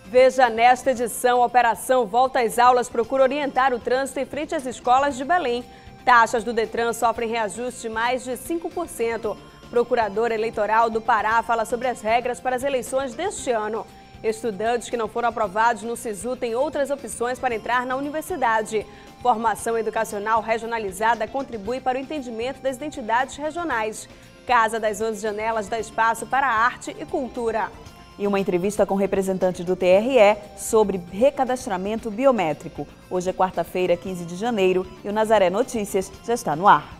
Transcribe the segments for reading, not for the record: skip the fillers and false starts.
Veja nesta edição, a Operação Volta às Aulas procura orientar o trânsito em frente às escolas de Belém. Taxas do Detran sofrem reajuste de mais de 5%. Procurador Eleitoral do Pará fala sobre as regras para as eleições deste ano. Estudantes que não foram aprovados no SISU têm outras opções para entrar na universidade. Formação educacional regionalizada contribui para o entendimento das identidades regionais. Casa das 11 Janelas dá espaço para arte e cultura. E uma entrevista com representantes do TRE sobre recadastramento biométrico. Hoje é quarta-feira, 15 de janeiro, e o Nazaré Notícias já está no ar.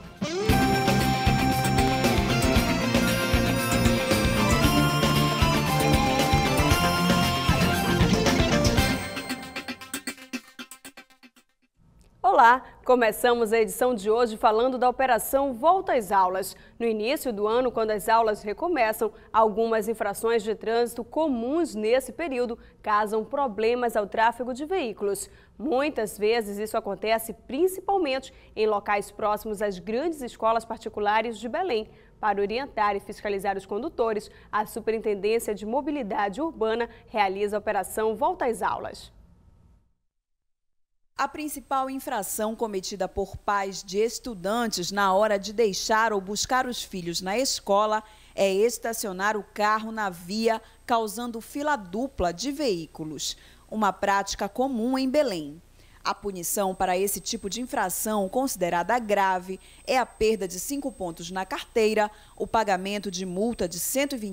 Olá, começamos a edição de hoje falando da Operação Volta às Aulas. No início do ano, quando as aulas recomeçam, algumas infrações de trânsito comuns nesse período causam problemas ao tráfego de veículos. Muitas vezes isso acontece principalmente em locais próximos às grandes escolas particulares de Belém. Para orientar e fiscalizar os condutores, a Superintendência de Mobilidade Urbana realiza a Operação Volta às Aulas. A principal infração cometida por pais de estudantes na hora de deixar ou buscar os filhos na escola é estacionar o carro na via, causando fila dupla de veículos. Uma prática comum em Belém. A punição para esse tipo de infração, considerada grave, é a perda de 5 pontos na carteira, o pagamento de multa de R$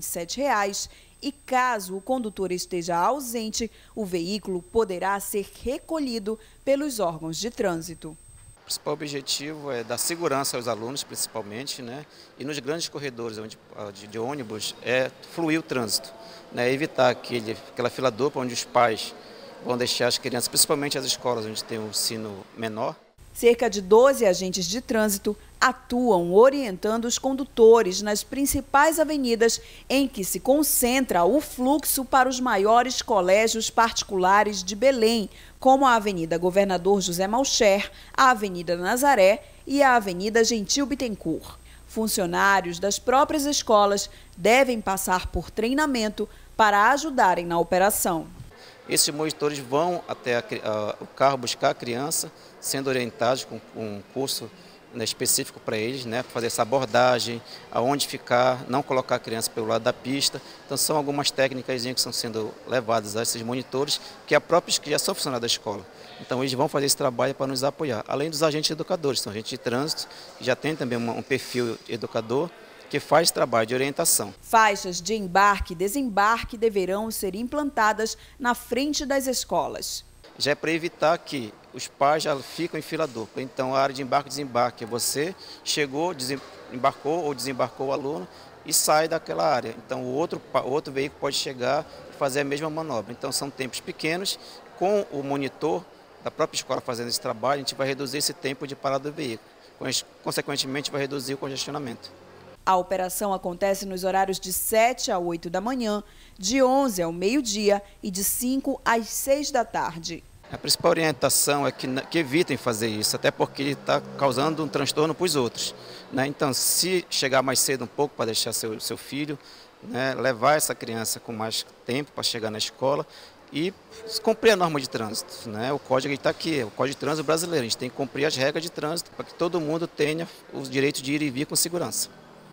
127 e, caso o condutor esteja ausente, o veículo poderá ser recolhido pelos órgãos de trânsito. O principal objetivo é dar segurança aos alunos, principalmente, e nos grandes corredores de ônibus é fluir o trânsito, evitar aquela fila dupla onde os pais vão deixar as crianças, principalmente as escolas onde tem um ensino menor. Cerca de 12 agentes de trânsito atuam orientando os condutores nas principais avenidas em que se concentra o fluxo para os maiores colégios particulares de Belém, como a Avenida Governador José Malcher, a Avenida Nazaré e a Avenida Gentil Bittencourt. Funcionários das próprias escolas devem passar por treinamento para ajudarem na operação. Esses monitores vão até o carro buscar a criança, sendo orientados com um curso específico para eles, para fazer essa abordagem, aonde ficar, não colocar a criança pelo lado da pista. Então são algumas técnicas que estão sendo levadas a esses monitores, que já são funcionários da escola. Então eles vão fazer esse trabalho para nos apoiar, além dos agentes educadores, são agentes de trânsito, que já tem também um perfil educador, que faz trabalho de orientação. Faixas de embarque e desembarque deverão ser implantadas na frente das escolas. Já é para evitar que os pais já ficam em fila dupla. Então, a área de embarque e desembarque, você chegou, embarcou ou desembarcou o aluno e sai daquela área. Então, o outro veículo pode chegar e fazer a mesma manobra. Então, são tempos pequenos. Com o monitor da própria escola fazendo esse trabalho, a gente vai reduzir esse tempo de parada do veículo. Consequentemente, vai reduzir o congestionamento. A operação acontece nos horários de 7 a 8 da manhã, de 11 ao meio-dia e de 5 às 6 da tarde. A principal orientação é que evitem fazer isso, até porque ele está causando um transtorno para os outros. Então, se chegar mais cedo um pouco para deixar seu filho, levar essa criança com mais tempo para chegar na escola e cumprir a norma de trânsito. O código está aqui, é o Código de Trânsito brasileiro. A gente tem que cumprir as regras de trânsito para que todo mundo tenha o direito de ir e vir com segurança.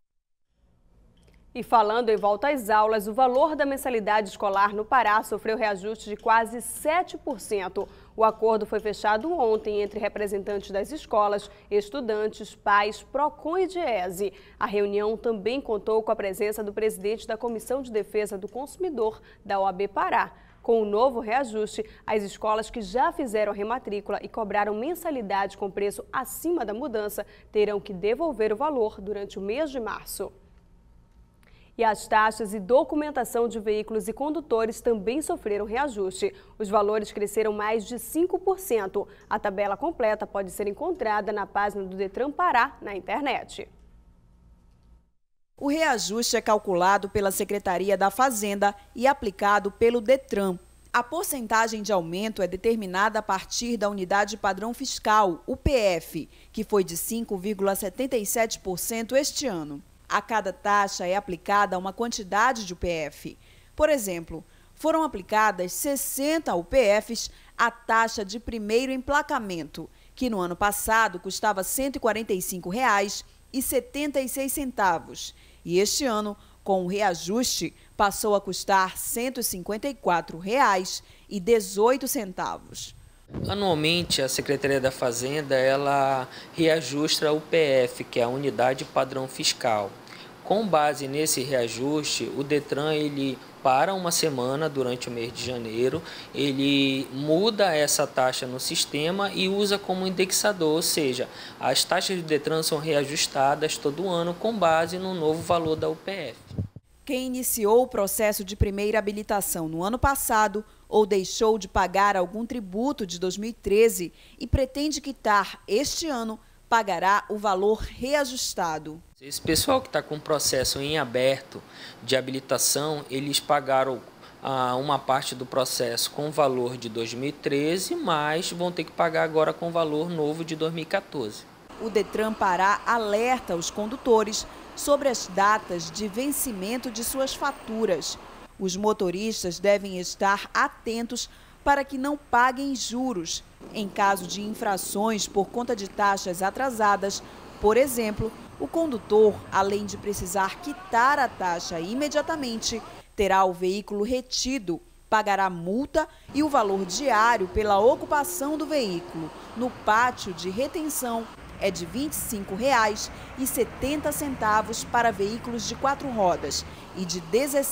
E falando em volta às aulas, o valor da mensalidade escolar no Pará sofreu reajuste de quase 7%. O acordo foi fechado ontem entre representantes das escolas, estudantes, pais, PROCON e DIESE. A reunião também contou com a presença do presidente da Comissão de Defesa do Consumidor da OAB Pará. Com o novo reajuste, as escolas que já fizeram a rematrícula e cobraram mensalidade com preço acima da mudança terão que devolver o valor durante o mês de março. E as taxas e documentação de veículos e condutores também sofreram reajuste. Os valores cresceram mais de 5%. A tabela completa pode ser encontrada na página do Detran Pará na internet. O reajuste é calculado pela Secretaria da Fazenda e aplicado pelo Detran. A porcentagem de aumento é determinada a partir da Unidade Padrão Fiscal, UPF, que foi de 5,77% este ano. A cada taxa é aplicada uma quantidade de UPF. Por exemplo, foram aplicadas 60 UPFs a taxa de primeiro emplacamento, que no ano passado custava R$ 145,76. E este ano, com o reajuste, passou a custar R$ 154,18. Anualmente, a Secretaria da Fazenda ela reajusta a UPF, que é a Unidade Padrão Fiscal. Com base nesse reajuste, o Detran ele para uma semana durante o mês de janeiro, ele muda essa taxa no sistema e usa como indexador, ou seja, as taxas de Detran são reajustadas todo ano com base no novo valor da UPF. Quem iniciou o processo de primeira habilitação no ano passado ou deixou de pagar algum tributo de 2013 e pretende quitar este ano, pagará o valor reajustado. Esse pessoal que está com o processo em aberto de habilitação, eles pagaram uma parte do processo com o valor de 2013, mas vão ter que pagar agora com o valor novo de 2014. O Detran Pará alerta os condutores sobre as datas de vencimento de suas faturas. Os motoristas devem estar atentos para que não paguem juros. Em caso de infrações por conta de taxas atrasadas, por exemplo, o condutor, além de precisar quitar a taxa imediatamente, terá o veículo retido, pagará multa e o valor diário pela ocupação do veículo no pátio de retenção é de R$ 25,70 para veículos de 4 rodas e de R$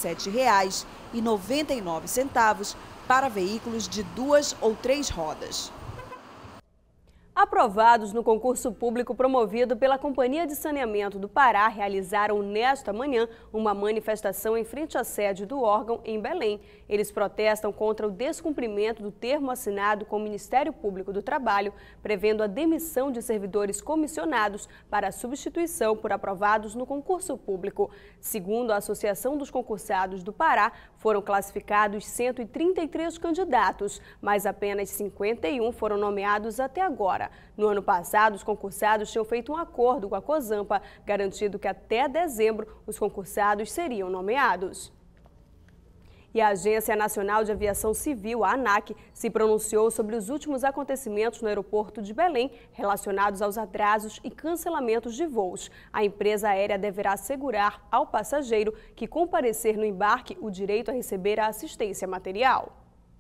17,99 para veículos de 2 ou 3 rodas. Aprovados no concurso público promovido pela Companhia de Saneamento do Pará, realizaram nesta manhã uma manifestação em frente à sede do órgão em Belém. Eles protestam contra o descumprimento do termo assinado com o Ministério Público do Trabalho, prevendo a demissão de servidores comissionados para a substituição por aprovados no concurso público. Segundo a Associação dos Concursados do Pará, foram classificados 133 candidatos, mas apenas 51 foram nomeados até agora. No ano passado, os concursados tinham feito um acordo com a COSAMPA, garantindo que até dezembro os concursados seriam nomeados. E a Agência Nacional de Aviação Civil, a ANAC, se pronunciou sobre os últimos acontecimentos no aeroporto de Belém relacionados aos atrasos e cancelamentos de voos. A empresa aérea deverá assegurar ao passageiro que comparecer no embarque o direito a receber a assistência material.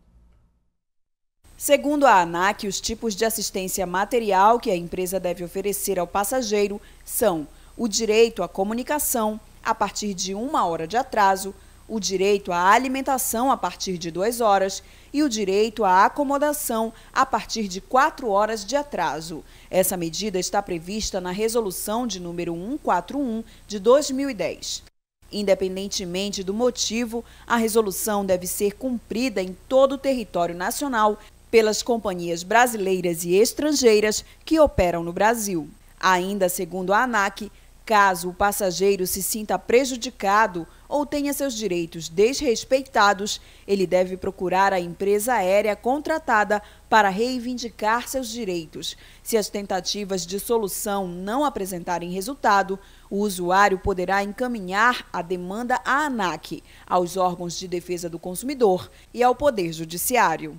Segundo a ANAC, os tipos de assistência material que a empresa deve oferecer ao passageiro são o direito à comunicação a partir de 1 hora de atraso, o direito à alimentação a partir de 2 horas e o direito à acomodação a partir de 4 horas de atraso. Essa medida está prevista na Resolução de número 141 de 2010. Independentemente do motivo, a resolução deve ser cumprida em todo o território nacional pelas companhias brasileiras e estrangeiras que operam no Brasil. Ainda segundo a ANAC, caso o passageiro se sinta prejudicado ou tenha seus direitos desrespeitados, ele deve procurar a empresa aérea contratada para reivindicar seus direitos. Se as tentativas de solução não apresentarem resultado, o usuário poderá encaminhar a demanda à ANAC, aos órgãos de defesa do consumidor e ao Poder Judiciário.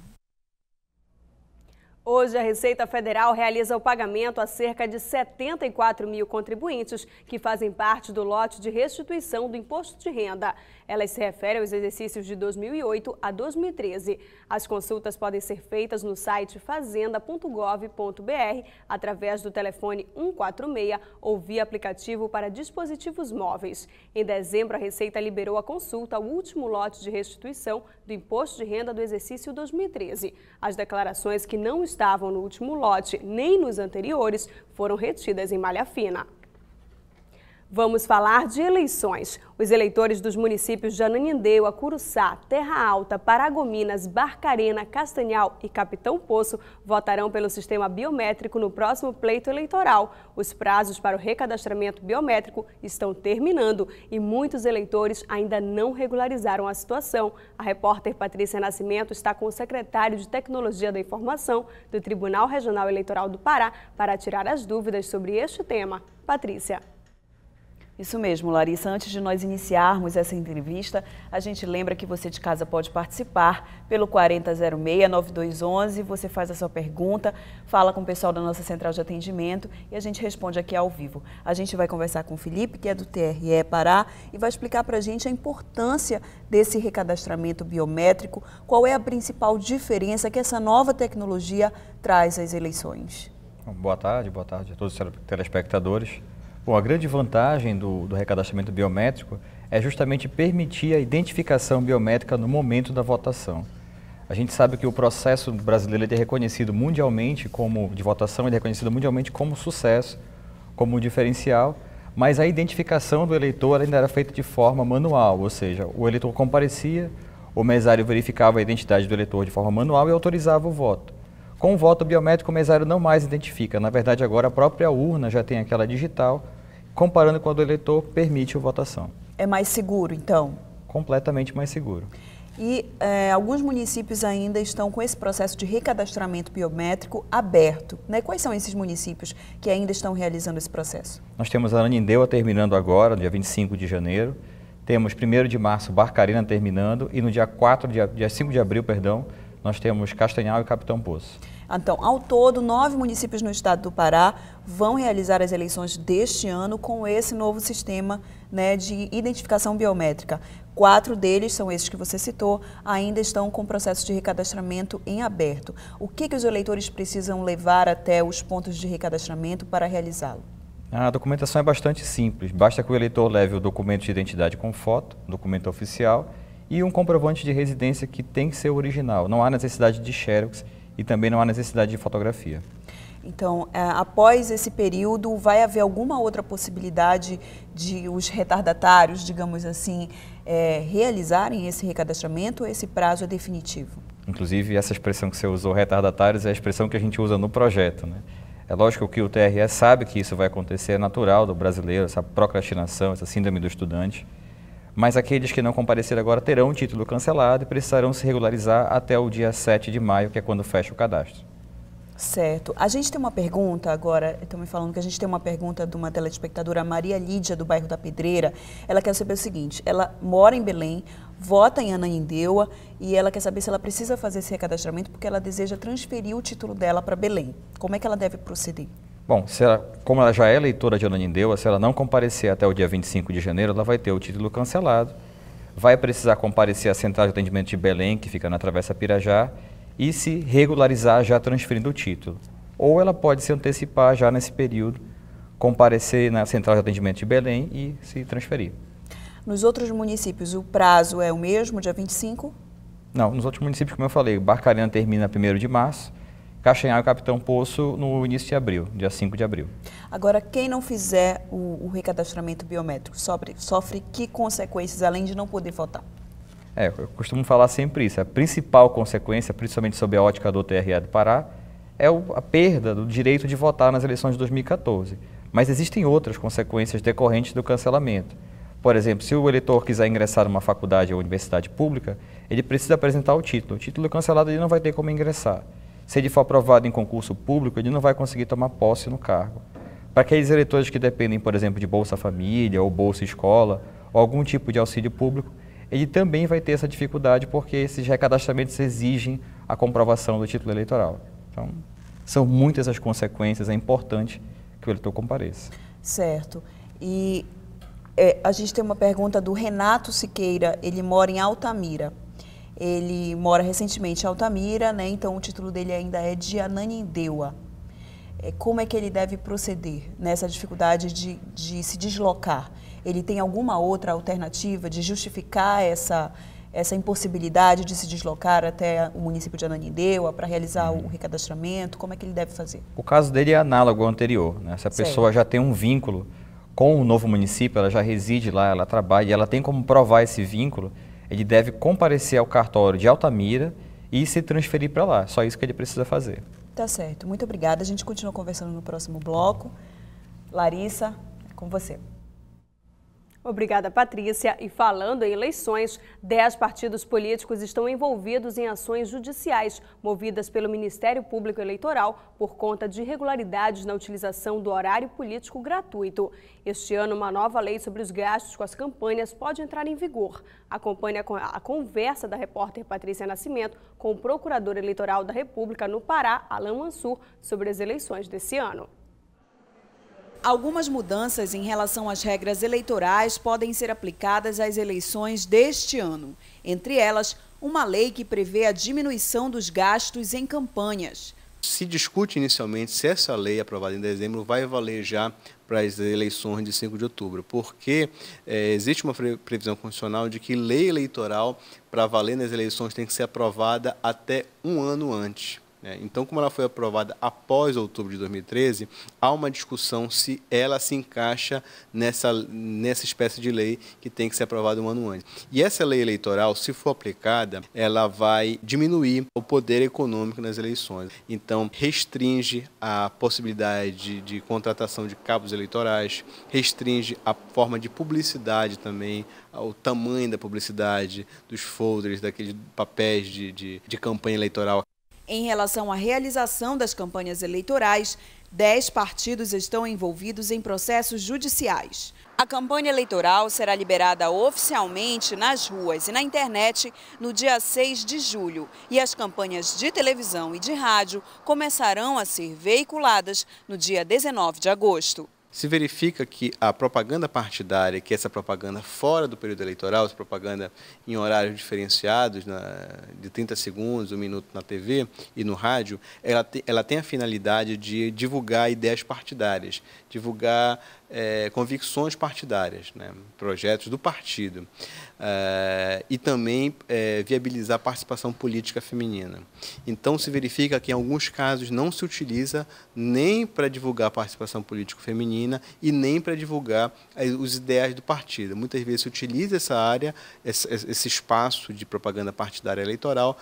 Hoje, a Receita Federal realiza o pagamento a cerca de 74 mil contribuintes que fazem parte do lote de restituição do imposto de renda. Elas se referem aos exercícios de 2008 a 2013. As consultas podem ser feitas no site fazenda.gov.br, através do telefone 146 ou via aplicativo para dispositivos móveis. Em dezembro, a Receita liberou a consulta ao último lote de restituição do imposto de renda do exercício 2013. As declarações que não estavam no último lote nem nos anteriores foram retidas em malha fina. Vamos falar de eleições. Os eleitores dos municípios de Ananindeua, Curuçá, Terra Alta, Paragominas, Barcarena, Castanhal e Capitão Poço votarão pelo sistema biométrico no próximo pleito eleitoral. Os prazos para o recadastramento biométrico estão terminando e muitos eleitores ainda não regularizaram a situação. A repórter Patrícia Nascimento está com o secretário de Tecnologia da Informação do Tribunal Regional Eleitoral do Pará para tirar as dúvidas sobre este tema. Patrícia. Isso mesmo, Larissa. Antes de nós iniciarmos essa entrevista, a gente lembra que você de casa pode participar pelo 4006-9211. Você faz a sua pergunta, fala com o pessoal da nossa central de atendimento e a gente responde aqui ao vivo. A gente vai conversar com o Felipe, que é do TRE Pará, e vai explicar para a gente a importância desse recadastramento biométrico, qual é a principal diferença que essa nova tecnologia traz às eleições. Boa tarde a todos os telespectadores. Bom, a grande vantagem do recadastramento biométrico é justamente permitir a identificação biométrica no momento da votação. A gente sabe que o processo brasileiro é reconhecido mundialmente de votação, ele é reconhecido mundialmente como sucesso, como um diferencial, mas a identificação do eleitor ainda era feita de forma manual, ou seja, o eleitor comparecia, o mesário verificava a identidade do eleitor de forma manual e autorizava o voto. Com o voto biométrico, o mesário não mais identifica. Na verdade, agora a própria urna já tem aquela digital, comparando com a do eleitor, permite a votação. É mais seguro, então? Completamente mais seguro. E alguns municípios ainda estão com esse processo de recadastramento biométrico aberto, né? Quais são esses municípios que ainda estão realizando esse processo? Nós temos a Ananindeua terminando agora, no dia 25 de janeiro. Temos 1º de março, Barcarena terminando. E no dia 5 de abril, nós temos Castanhal e Capitão Poço. Então, ao todo, 9 municípios no estado do Pará vão realizar as eleições deste ano com esse novo sistema, né, de identificação biométrica. 4 deles, são esses que você citou, ainda estão com o processo de recadastramento em aberto. O que os eleitores precisam levar até os pontos de recadastramento para realizá-lo? A documentação é bastante simples. Basta que o eleitor leve o documento de identidade com foto, documento oficial, e um comprovante de residência que tem que ser original. Não há necessidade de xerox e também não há necessidade de fotografia. Então, após esse período, vai haver alguma outra possibilidade de os retardatários, digamos assim, realizarem esse recadastramento ou esse prazo é definitivo? Inclusive, essa expressão que você usou, retardatários, é a expressão que a gente usa no projeto, né? É lógico que o TRE sabe que isso vai acontecer, é natural do brasileiro, essa procrastinação, essa síndrome do estudante. Mas aqueles que não compareceram agora terão o título cancelado e precisarão se regularizar até o dia 7 de maio, que é quando fecha o cadastro. Certo. A gente tem uma pergunta agora, estão me falando que a gente tem uma pergunta de uma telespectadora, Maria Lídia, do bairro da Pedreira. Ela quer saber o seguinte, ela mora em Belém, vota em Ananindeua e ela quer saber se ela precisa fazer esse recadastramento porque ela deseja transferir o título dela para Belém. Como é que ela deve proceder? Bom, como ela já é eleitora de Ananindeua, se ela não comparecer até o dia 25 de janeiro, ela vai ter o título cancelado, vai precisar comparecer à Central de Atendimento de Belém, que fica na Travessa Pirajá, e se regularizar já transferindo o título. Ou ela pode se antecipar já nesse período, comparecer na Central de Atendimento de Belém e se transferir. Nos outros municípios, o prazo é o mesmo, dia 25? Não, nos outros municípios, como eu falei, Barcarena termina 1º de março, Castanhal e Capitão Poço no início de abril, dia 5 de abril. Agora, quem não fizer o recadastramento biométrico sofre que consequências, além de não poder votar? Eu costumo falar sempre isso. A principal consequência, principalmente sob a ótica do TRE do Pará, é a perda do direito de votar nas eleições de 2014. Mas existem outras consequências decorrentes do cancelamento. Por exemplo, se o eleitor quiser ingressar numa faculdade ou universidade pública, ele precisa apresentar o título. O título cancelado ele não vai ter como ingressar. Se ele for aprovado em concurso público, ele não vai conseguir tomar posse no cargo. Para aqueles eleitores que dependem, por exemplo, de Bolsa Família ou Bolsa Escola, ou algum tipo de auxílio público, ele também vai ter essa dificuldade porque esses recadastramentos exigem a comprovação do título eleitoral. Então, são muitas as consequências, é importante que o eleitor compareça. Certo. E a gente tem uma pergunta do Renato Siqueira, ele mora em Altamira. Ele mora recentemente em Altamira, né? Então o título dele ainda é de Ananindeua. Como é que ele deve proceder nessa dificuldade de se deslocar? Ele tem alguma outra alternativa de justificar essa impossibilidade de se deslocar até o município de Ananindeua para realizar o recadastramento? Como é que ele deve fazer? O caso dele é análogo ao anterior, né? Se a pessoa já tem um vínculo com o novo município, ela já reside lá, ela trabalha e ela tem como provar esse vínculo, ele deve comparecer ao cartório de Altamira e se transferir para lá. Só isso que ele precisa fazer. Tá certo. Muito obrigada. A gente continua conversando no próximo bloco. Larissa, é com você. Obrigada, Patrícia. E falando em eleições, 10 partidos políticos estão envolvidos em ações judiciais movidas pelo Ministério Público Eleitoral por conta de irregularidades na utilização do horário político gratuito. Este ano, uma nova lei sobre os gastos com as campanhas pode entrar em vigor. Acompanhe a conversa da repórter Patrícia Nascimento com o Procurador Eleitoral da República no Pará, Alain Mansur, sobre as eleições desse ano. Algumas mudanças em relação às regras eleitorais podem ser aplicadas às eleições deste ano. Entre elas, uma lei que prevê a diminuição dos gastos em campanhas. Se discute inicialmente se essa lei aprovada em dezembro vai valer já para as eleições de 5 de outubro, porque existe uma previsão constitucional de que lei eleitoral para valer nas eleições tem que ser aprovada até um ano antes. Então, como ela foi aprovada após outubro de 2013, há uma discussão se ela se encaixa nessa espécie de lei que tem que ser aprovada um ano antes. E essa lei eleitoral, se for aplicada, ela vai diminuir o poder econômico nas eleições. Então, restringe a possibilidade de contratação de cabos eleitorais, restringe a forma de publicidade também, o tamanho da publicidade, dos folders, daqueles papéis de campanha eleitoral. Em relação à realização das campanhas eleitorais, 10 partidos estão envolvidos em processos judiciais. A campanha eleitoral será liberada oficialmente nas ruas e na internet no dia 6 de julho e as campanhas de televisão e de rádio começarão a ser veiculadas no dia 19 de agosto. Se verifica que a propaganda partidária, que é essa propaganda fora do período eleitoral, essa propaganda em horários diferenciados, de 30 segundos, 1 minuto na TV e no rádio, ela tem a finalidade de divulgar ideias partidárias, divulgar convicções partidárias, projetos do partido, e também viabilizar a participação política feminina. Então, se verifica que em alguns casos não se utiliza nem para divulgar a participação política feminina e nem para divulgar os ideais do partido. Muitas vezes se utiliza essa área, esse espaço de propaganda partidária eleitoral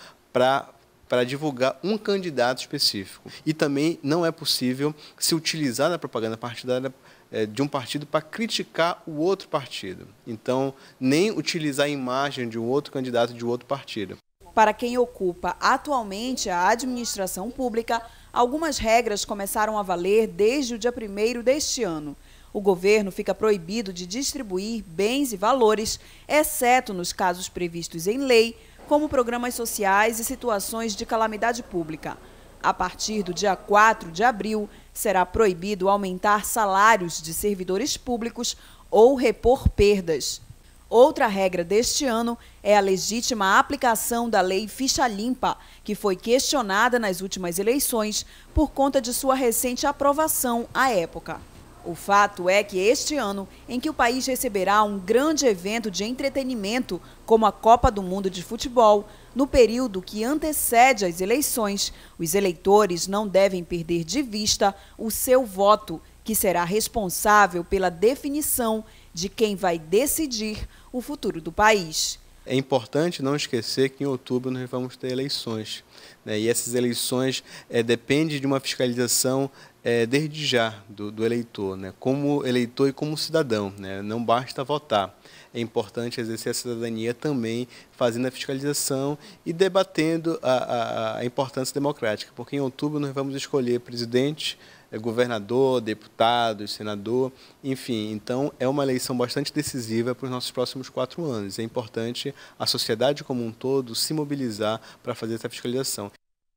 para divulgar um candidato específico. E também não é possível se utilizar na propaganda partidária de um partido para criticar o outro partido. Então, nem utilizar a imagem de um outro candidato de outro partido. Para quem ocupa atualmente a administração pública, algumas regras começaram a valer desde o dia 1º deste ano. O governo fica proibido de distribuir bens e valores, exceto nos casos previstos em lei, como programas sociais e situações de calamidade pública. A partir do dia 4 de abril, será proibido aumentar salários de servidores públicos ou repor perdas. Outra regra deste ano é a legítima aplicação da Lei Ficha Limpa, que foi questionada nas últimas eleições por conta de sua recente aprovação à época. O fato é que este ano, em que o país receberá um grande evento de entretenimento, como a Copa do Mundo de Futebol, no período que antecede as eleições, os eleitores não devem perder de vista o seu voto, que será responsável pela definição de quem vai decidir o futuro do país. É importante não esquecer que em outubro nós vamos ter eleições, e essas eleições dependem de uma fiscalização desde já do eleitor, como eleitor e como cidadão, não basta votar. É importante exercer a cidadania também fazendo a fiscalização e debatendo a importância democrática, porque em outubro nós vamos escolher presidente, governador, deputado, senador, enfim. Então, é uma eleição bastante decisiva para os nossos próximos 4 anos. É importante a sociedade como um todo se mobilizar para fazer essa fiscalização.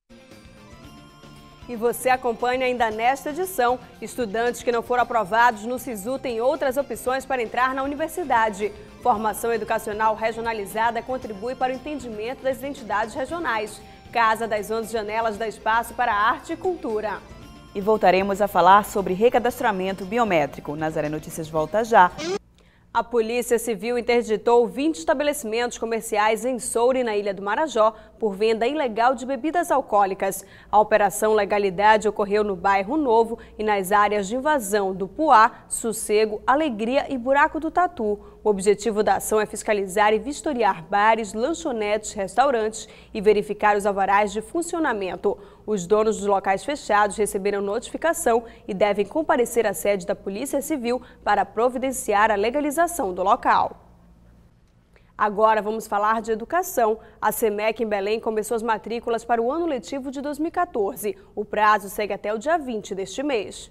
E você acompanha ainda nesta edição. Estudantes que não foram aprovados no SISU têm outras opções para entrar na universidade. Formação educacional regionalizada contribui para o entendimento das identidades regionais. Casa das 11 Janelas dá espaço para arte e cultura. E voltaremos a falar sobre recadastramento biométrico. Nazaré Notícias volta já. A Polícia Civil interditou 20 estabelecimentos comerciais em Soure, na Ilha do Marajó, por venda ilegal de bebidas alcoólicas. A Operação Legalidade ocorreu no Bairro Novo e nas áreas de invasão do Puá, Sossego, Alegria e Buraco do Tatu. O objetivo da ação é fiscalizar e vistoriar bares, lanchonetes, restaurantes e verificar os alvarás de funcionamento. Os donos dos locais fechados receberam notificação e devem comparecer à sede da Polícia Civil para providenciar a legalização do local. Agora vamos falar de educação. A SEMEC em Belém começou as matrículas para o ano letivo de 2014. O prazo segue até o dia 20 deste mês.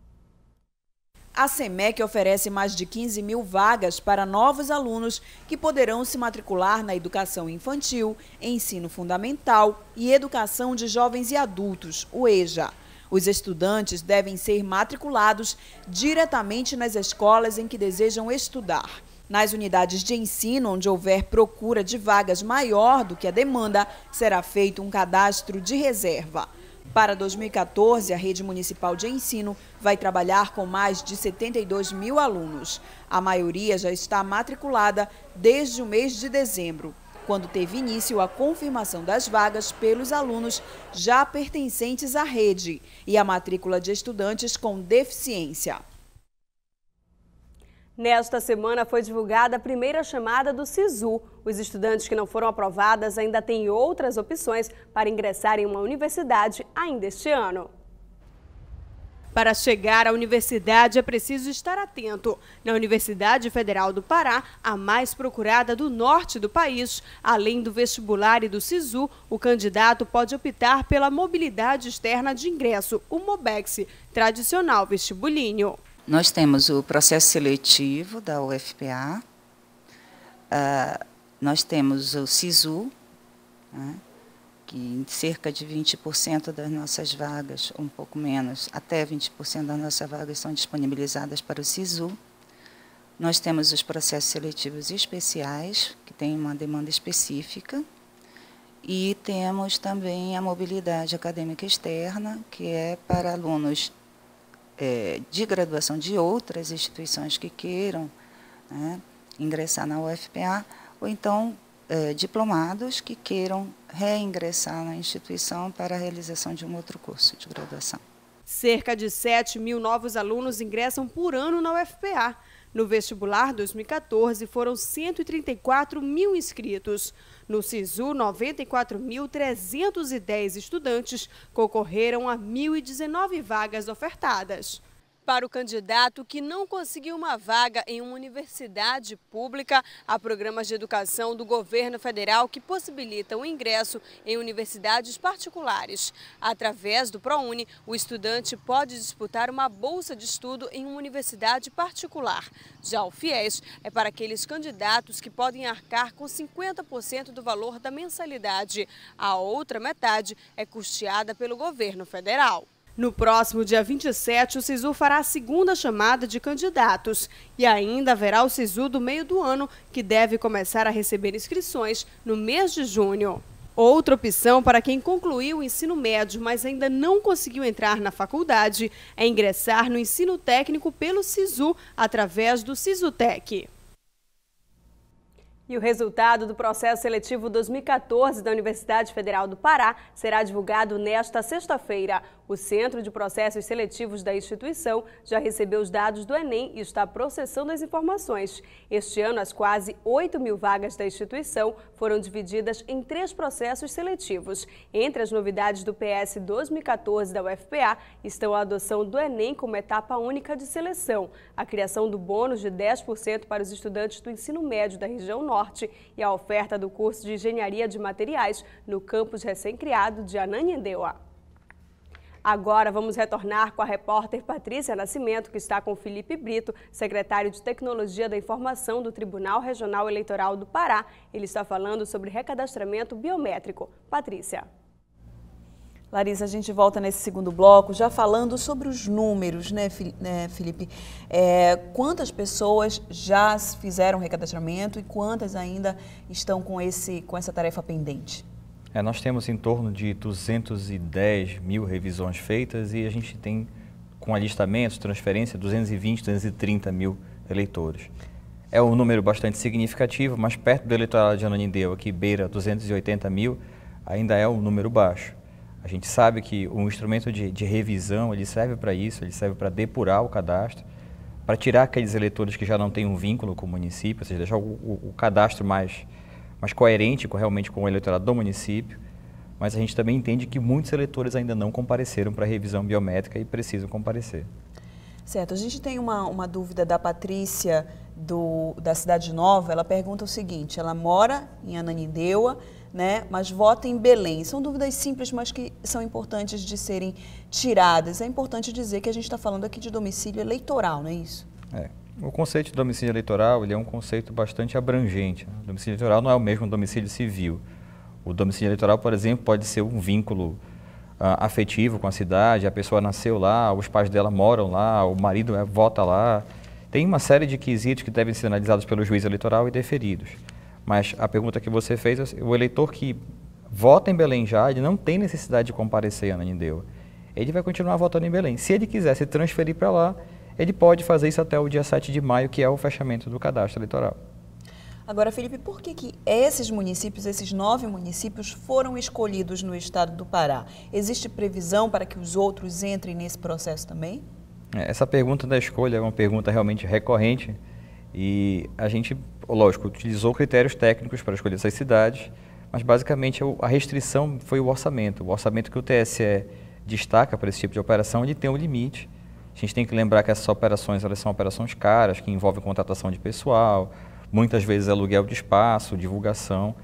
A SEMEC oferece mais de 15 mil vagas para novos alunos que poderão se matricular na educação infantil, ensino fundamental e educação de jovens e adultos, o EJA. Os estudantes devem ser matriculados diretamente nas escolas em que desejam estudar. Nas unidades de ensino, onde houver procura de vagas maior do que a demanda, será feito um cadastro de reserva. Para 2014, a Rede Municipal de Ensino vai trabalhar com mais de 72 mil alunos. A maioria já está matriculada desde o mês de dezembro, quando teve início a confirmação das vagas pelos alunos já pertencentes à rede e a matrícula de estudantes com deficiência. Nesta semana foi divulgada a primeira chamada do SISU. Os estudantes que não foram aprovadas ainda têm outras opções para ingressar em uma universidade ainda este ano. Para chegar à universidade é preciso estar atento. Na Universidade Federal do Pará, a mais procurada do norte do país, além do vestibular e do SISU, o candidato pode optar pela mobilidade externa de ingresso, o MOBEX, tradicional vestibulinho. Nós temos o processo seletivo da UFPA, nós temos o SISU, né, que em cerca de 20% das nossas vagas, um pouco menos, até 20% das nossas vagas são disponibilizadas para o SISU. Nós temos os processos seletivos especiais, que têm uma demanda específica, e temos também a mobilidade acadêmica externa, que é para alunos de graduação de outras instituições que queiram, né, ingressar na UFPA, ou então diplomados que queiram reingressar na instituição para a realização de um outro curso de graduação. Cerca de 7 mil novos alunos ingressam por ano na UFPA. No vestibular 2014 foram 134 mil inscritos. No SISU, 94.310 estudantes concorreram a 1.019 vagas ofertadas. Para o candidato que não conseguiu uma vaga em uma universidade pública, há programas de educação do governo federal que possibilitam o ingresso em universidades particulares. Através do ProUni, o estudante pode disputar uma bolsa de estudo em uma universidade particular. Já o FIES é para aqueles candidatos que podem arcar com 50% do valor da mensalidade. A outra metade é custeada pelo governo federal. No próximo dia 27, o SISU fará a segunda chamada de candidatos e ainda haverá o SISU do meio do ano, que deve começar a receber inscrições no mês de junho. Outra opção para quem concluiu o ensino médio, mas ainda não conseguiu entrar na faculdade, é ingressar no ensino técnico pelo SISU, através do SISUTEC. E o resultado do processo seletivo 2014 da Universidade Federal do Pará será divulgado nesta sexta-feira. O Centro de Processos Seletivos da instituição já recebeu os dados do Enem e está processando as informações. Este ano, as quase 8 mil vagas da instituição foram divididas em 3 processos seletivos. Entre as novidades do PS 2014 da UFPA estão a adoção do Enem como etapa única de seleção, a criação do bônus de 10% para os estudantes do ensino médio da região norte e a oferta do curso de Engenharia de Materiais no campus recém-criado de Ananindeua. Agora vamos retornar com a repórter Patrícia Nascimento, que está com Felipe Brito, secretário de Tecnologia da Informação do Tribunal Regional Eleitoral do Pará. Ele está falando sobre recadastramento biométrico. Patrícia. Larissa, a gente volta nesse segundo bloco já falando sobre os números, né, Felipe? Quantas pessoas já fizeram recadastramento e quantas ainda estão com essa tarefa pendente? Nós temos em torno de 210 mil revisões feitas e a gente tem, com alistamentos, transferência, 220, 230 mil eleitores. É um número bastante significativo, mas perto do eleitorado de Ananindeua, que beira 280 mil, ainda é um número baixo. A gente sabe que o instrumento de revisão, ele serve para isso, ele serve para depurar o cadastro, para tirar aqueles eleitores que já não têm um vínculo com o município, ou seja, deixar o cadastro mais coerente realmente com o eleitorado do município. Mas a gente também entende que muitos eleitores ainda não compareceram para a revisão biométrica e precisam comparecer. Certo. A gente tem uma dúvida da Patrícia, da Cidade Nova. Ela pergunta o seguinte: ela mora em Ananindeua, né, mas vota em Belém. São dúvidas simples, mas que são importantes de serem tiradas. É importante dizer que a gente está falando aqui de domicílio eleitoral, não é isso? O conceito de domicílio eleitoral, ele é um conceito bastante abrangente. O domicílio eleitoral não é o mesmo domicílio civil. O domicílio eleitoral, por exemplo, pode ser um vínculo afetivo com a cidade, a pessoa nasceu lá, os pais dela moram lá, o marido vota lá. Tem uma série de quesitos que devem ser analisados pelo juiz eleitoral e deferidos. Mas a pergunta que você fez, o eleitor que vota em Belém já, ele não tem necessidade de comparecer a Ananindeua. Ele vai continuar votando em Belém. Se ele quiser se transferir para lá, ele pode fazer isso até o dia 7 de maio, que é o fechamento do cadastro eleitoral. Agora, Felipe, por que esses municípios, esses 9 municípios, foram escolhidos no estado do Pará? Existe previsão para que os outros entrem nesse processo também? Essa pergunta da escolha é uma pergunta realmente recorrente e a gente, lógico, utilizou critérios técnicos para escolher essas cidades, mas basicamente a restrição foi o orçamento. O orçamento que o TSE destaca para esse tipo de operação, ele tem um limite. A gente tem que lembrar que essas operações, elas são operações caras, que envolvem contratação de pessoal, muitas vezes aluguel de espaço, divulgação,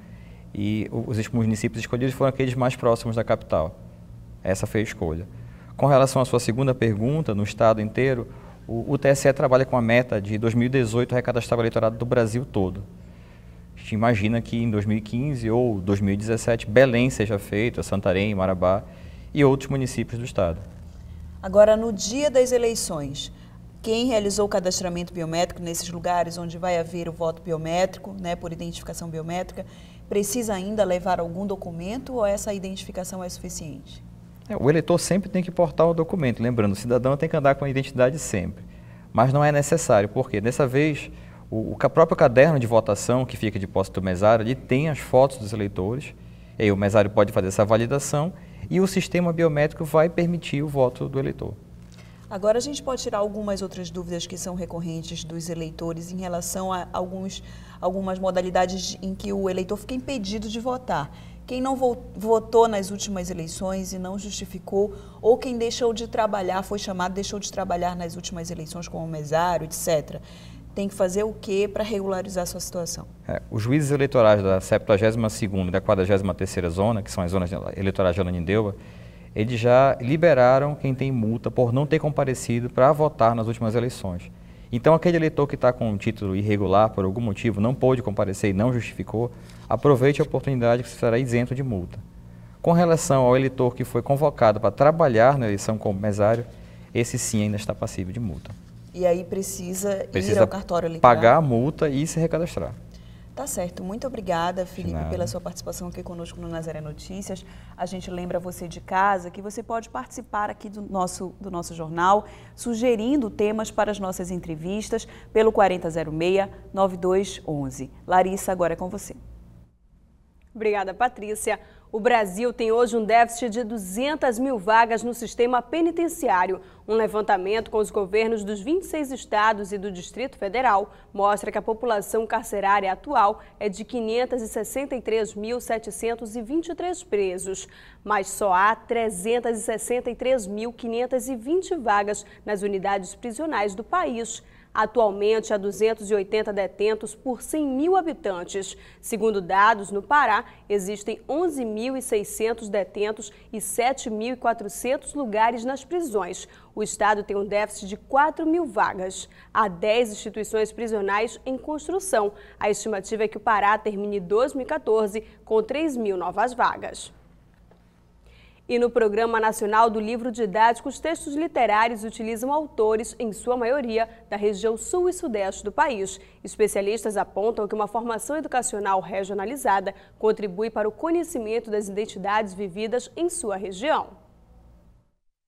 e os municípios escolhidos foram aqueles mais próximos da capital. Essa foi a escolha. Com relação à sua segunda pergunta, no estado inteiro, o TSE trabalha com a meta de 2018 recadastrar o eleitorado do Brasil todo. A gente imagina que em 2015 ou 2017 Belém seja feito, Santarém, Marabá e outros municípios do estado. Agora, no dia das eleições, quem realizou o cadastramento biométrico nesses lugares onde vai haver o voto biométrico, né, por identificação biométrica, precisa ainda levar algum documento ou essa identificação é suficiente? O eleitor sempre tem que portar o documento. Lembrando, o cidadão tem que andar com a identidade sempre. Mas não é necessário, porque dessa vez o próprio caderno de votação que fica de posse do mesário, ele tem as fotos dos eleitores, e aí o mesário pode fazer essa validação e o sistema biométrico vai permitir o voto do eleitor. Agora a gente pode tirar algumas outras dúvidas que são recorrentes dos eleitores em relação a algumas modalidades em que o eleitor fica impedido de votar. Quem não votou nas últimas eleições e não justificou, ou quem deixou de trabalhar, foi chamado, deixou de trabalhar nas últimas eleições como mesário, etc. Tem que fazer o quê para regularizar a sua situação? Os juízes eleitorais da 72ª e da 43ª zona, que são as zonas eleitorais de Ananindeua, eles já liberaram quem tem multa por não ter comparecido para votar nas últimas eleições. Então, aquele eleitor que está com um título irregular, por algum motivo, não pôde comparecer e não justificou, aproveite a oportunidade que será isento de multa. Com relação ao eleitor que foi convocado para trabalhar na eleição como mesário, esse sim ainda está passível de multa. E aí precisa ir ao cartório eleitoral? Pagar a multa e se recadastrar. Tá certo. Muito obrigada, Felipe, pela sua participação aqui conosco no Nazaré Notícias. A gente lembra você de casa que você pode participar aqui do nosso jornal, sugerindo temas para as nossas entrevistas pelo 4006-9211. Larissa, agora é com você. Obrigada, Patrícia. O Brasil tem hoje um déficit de 200 mil vagas no sistema penitenciário. Um levantamento com os governos dos 26 estados e do Distrito Federal mostra que a população carcerária atual é de 563.723 presos, mas só há 363.520 vagas nas unidades prisionais do país. Atualmente, há 280 detentos por 100 mil habitantes. Segundo dados, no Pará, existem 11.600 detentos e 7.400 lugares nas prisões. O estado tem um déficit de 4 mil vagas. Há 10 instituições prisionais em construção. A estimativa é que o Pará termine 2014 com 3 mil novas vagas. E no Programa Nacional do Livro Didático, os textos literários utilizam autores, em sua maioria, da região sul e sudeste do país. Especialistas apontam que uma formação educacional regionalizada contribui para o conhecimento das identidades vividas em sua região.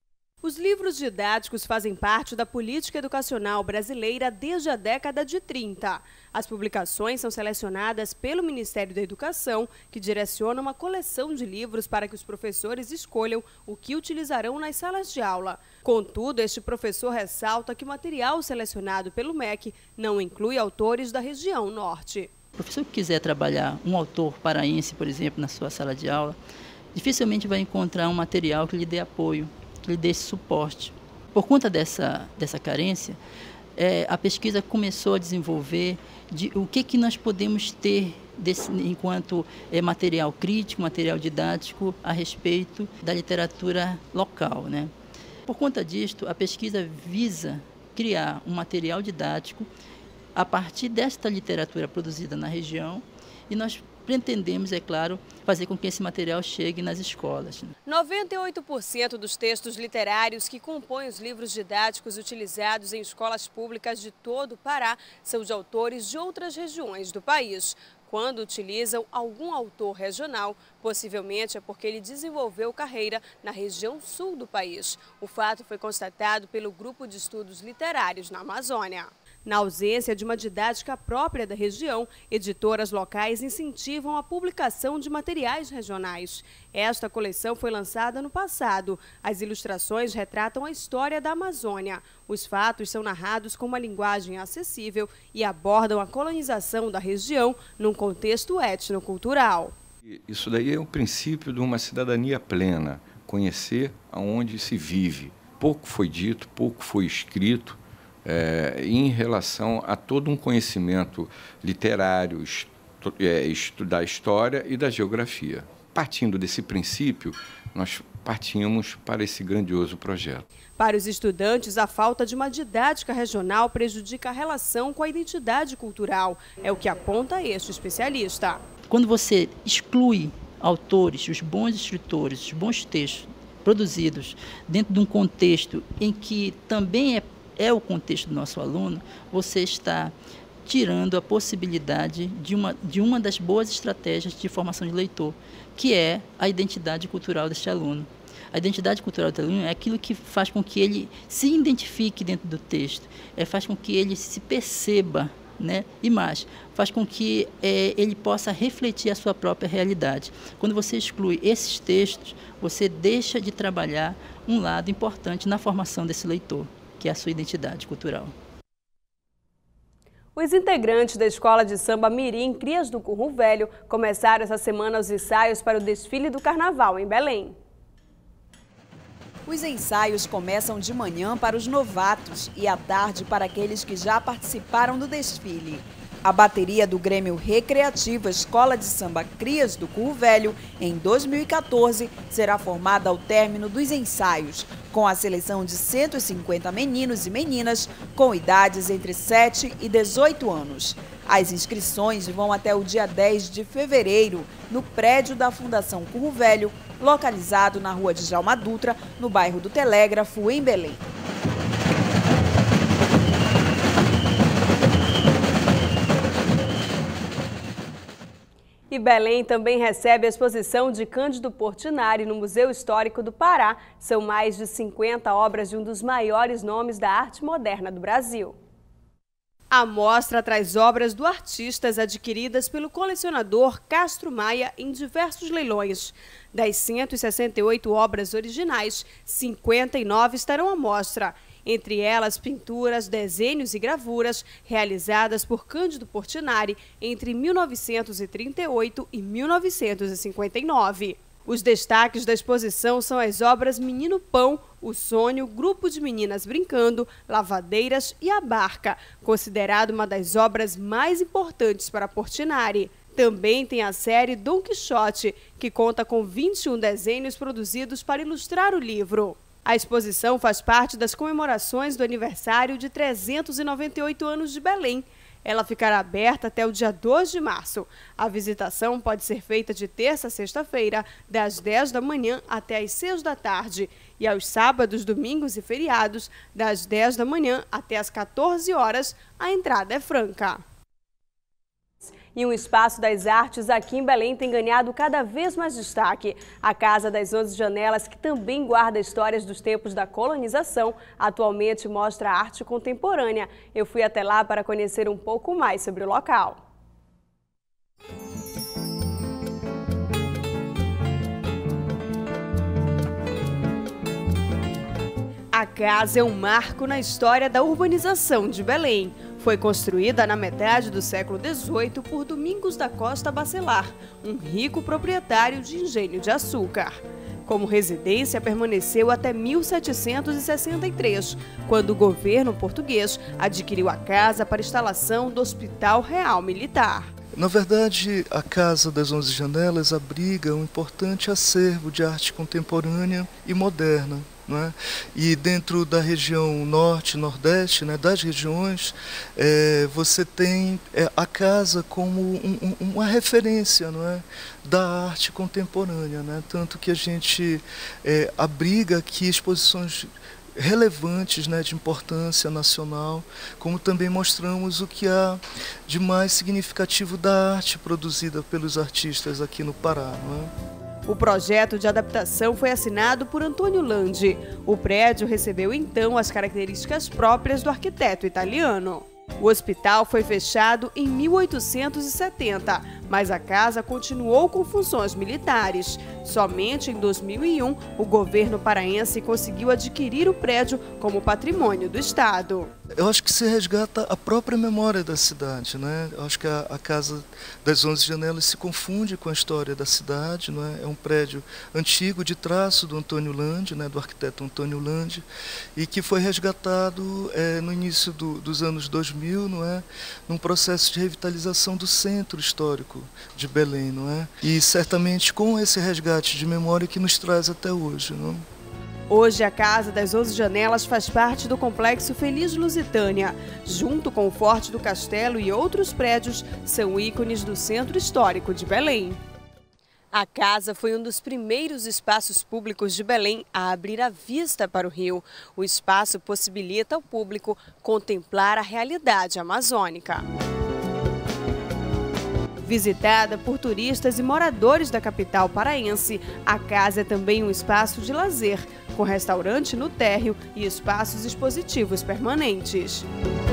Os livros didáticos fazem parte da política educacional brasileira desde a década de 30. As publicações são selecionadas pelo Ministério da Educação, que direciona uma coleção de livros para que os professores escolham o que utilizarão nas salas de aula. Contudo, este professor ressalta que o material selecionado pelo MEC não inclui autores da região norte. O professor que quiser trabalhar um autor paraense, por exemplo, na sua sala de aula, dificilmente vai encontrar um material que lhe dê apoio, que lhe dê esse suporte. Por conta dessa carência, a pesquisa começou a desenvolver o que nós podemos ter enquanto material crítico, material didático a respeito da literatura local, né? Por conta disto, a pesquisa visa criar um material didático a partir desta literatura produzida na região, e nós pretendemos, é claro, fazer com que esse material chegue nas escolas. 98% dos textos literários que compõem os livros didáticos utilizados em escolas públicas de todo o Pará são de autores de outras regiões do país. Quando utilizam algum autor regional, possivelmente é porque ele desenvolveu carreira na região sul do país. O fato foi constatado pelo Grupo de Estudos Literários na Amazônia. Na ausência de uma didática própria da região, editoras locais incentivam a publicação de materiais regionais. Esta coleção foi lançada no passado. As ilustrações retratam a história da Amazônia. Os fatos são narrados com uma linguagem acessível e abordam a colonização da região num contexto etnocultural. Isso daí é o princípio de uma cidadania plena, conhecer aonde se vive. Pouco foi dito, pouco foi escrito, em relação a todo um conhecimento literário, da história e da geografia. Partindo desse princípio, nós partimos para esse grandioso projeto. Para os estudantes, a falta de uma didática regional prejudica a relação com a identidade cultural. É o que aponta este especialista. Quando você exclui autores, os bons escritores, os bons textos produzidos dentro de um contexto em que também é o contexto do nosso aluno, você está tirando a possibilidade de uma das boas estratégias de formação de leitor, que é a identidade cultural deste aluno. A identidade cultural do aluno é aquilo que faz com que ele se identifique dentro do texto, faz com que ele se perceba, né? E mais, faz com que ele possa refletir a sua própria realidade. Quando você exclui esses textos, você deixa de trabalhar um lado importante na formação desse leitor, que é a sua identidade cultural. Os integrantes da Escola de Samba Mirim Crias do Curro Velho começaram essa semana os ensaios para o desfile do Carnaval em Belém. Os ensaios começam de manhã para os novatos e à tarde para aqueles que já participaram do desfile. A bateria do Grêmio Recreativo Escola de Samba Crias do Curro Velho, em 2014, será formada ao término dos ensaios, com a seleção de 150 meninos e meninas com idades entre 7 e 18 anos. As inscrições vão até o dia 10 de fevereiro, no prédio da Fundação Curro Velho, localizado na rua de Djalma Dutra, no bairro do Telégrafo, em Belém. E Belém também recebe a exposição de Cândido Portinari no Museu Histórico do Pará. São mais de 50 obras de um dos maiores nomes da arte moderna do Brasil. A mostra traz obras do artista adquiridas pelo colecionador Castro Maia em diversos leilões. Das 168 obras originais, 59 estarão à mostra. Entre elas, pinturas, desenhos e gravuras realizadas por Cândido Portinari entre 1938 e 1959. Os destaques da exposição são as obras Menino Pão, O Sonho, Grupo de Meninas Brincando, Lavadeiras e A Barca, considerado uma das obras mais importantes para Portinari. Também tem a série Dom Quixote, que conta com 21 desenhos produzidos para ilustrar o livro. A exposição faz parte das comemorações do aniversário de 398 anos de Belém. Ela ficará aberta até o dia 2 de março. A visitação pode ser feita de terça a sexta-feira, das 10 da manhã até as 6 da tarde. E aos sábados, domingos e feriados, das 10 da manhã até as 14 horas, a entrada é franca. E um espaço das artes aqui em Belém tem ganhado cada vez mais destaque. A Casa das 11 Janelas, que também guarda histórias dos tempos da colonização, atualmente mostra arte contemporânea. Eu fui até lá para conhecer um pouco mais sobre o local. A casa é um marco na história da urbanização de Belém. Foi construída na metade do século XVIII por Domingos da Costa Bacelar, um rico proprietário de engenho de açúcar. Como residência, permaneceu até 1763, quando o governo português adquiriu a casa para instalação do Hospital Real Militar. Na verdade, a Casa das 11 Janelas abriga um importante acervo de arte contemporânea e moderna. Não é? E dentro da região norte, nordeste, né, das regiões, você tem a casa como uma referência, não é, da arte contemporânea, né? Tanto que a gente abriga aqui exposições relevantes, né, de importância nacional, como também mostramos o que há de mais significativo da arte produzida pelos artistas aqui no Pará. Não é? O projeto de adaptação foi assinado por Antônio Landi. O prédio recebeu então as características próprias do arquiteto italiano. O hospital foi fechado em 1870, mas a casa continuou com funções militares. Somente em 2001, o governo paraense conseguiu adquirir o prédio como patrimônio do Estado. Eu acho que se resgata a própria memória da cidade, né? Eu acho que a Casa das 11 Janelas se confunde com a história da cidade, não é? É um prédio antigo de traço do Antônio Landi, né? Do arquiteto Antônio Landi, e que foi resgatado no início dos anos 2000, não é? Num processo de revitalização do centro histórico de Belém, não é? E certamente com esse resgate de memória que nos traz até hoje, não é? Hoje, a Casa das 11 Janelas faz parte do Complexo Feliz Lusitânia. Junto com o Forte do Castelo e outros prédios, são ícones do Centro Histórico de Belém. A casa foi um dos primeiros espaços públicos de Belém a abrir a vista para o rio. O espaço possibilita ao público contemplar a realidade amazônica. Visitada por turistas e moradores da capital paraense, a casa é também um espaço de lazer, com restaurante no térreo e espaços expositivos permanentes.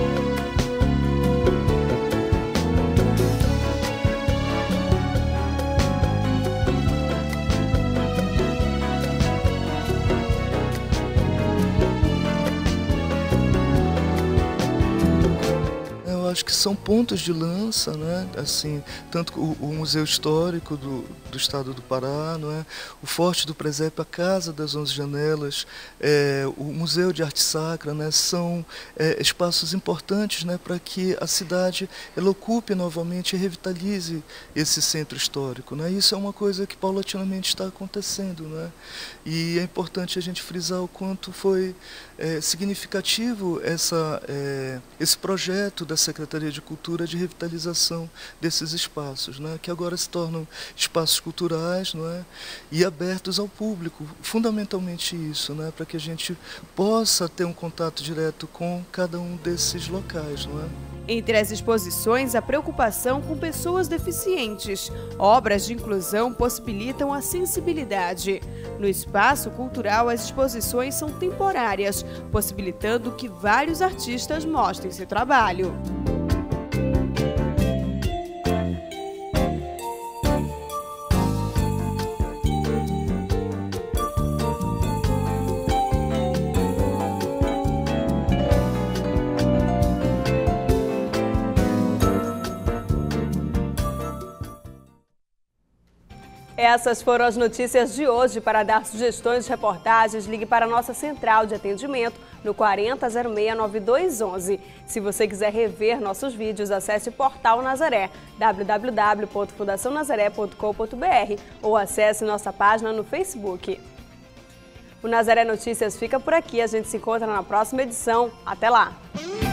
Acho que são pontos de lança, né? Assim, tanto o Museu Histórico do Estado do Pará, não é? O Forte do Presépio, a Casa das 11 Janelas, o Museu de Arte Sacra, né? São espaços importantes, né? Para que a cidade ela ocupe novamente e revitalize esse centro histórico, né? Isso é uma coisa que paulatinamente está acontecendo, né? E é importante a gente frisar o quanto foi significativo esse projeto da Secretaria de Cultura de revitalização desses espaços, né, que agora se tornam espaços culturais, não é, e abertos ao público, fundamentalmente isso, né, para que a gente possa ter um contato direto com cada um desses locais, não é? Entre as exposições, a preocupação com pessoas deficientes. Obras de inclusão possibilitam a sensibilidade. No espaço cultural, as exposições são temporárias, possibilitando que vários artistas mostrem seu trabalho. Essas foram as notícias de hoje. Para dar sugestões de reportagens, ligue para a nossa central de atendimento no 4006-9211. Se você quiser rever nossos vídeos, acesse o Portal Nazaré, www.fundacionazaré.com.br ou acesse nossa página no Facebook. O Nazaré Notícias fica por aqui. A gente se encontra na próxima edição. Até lá!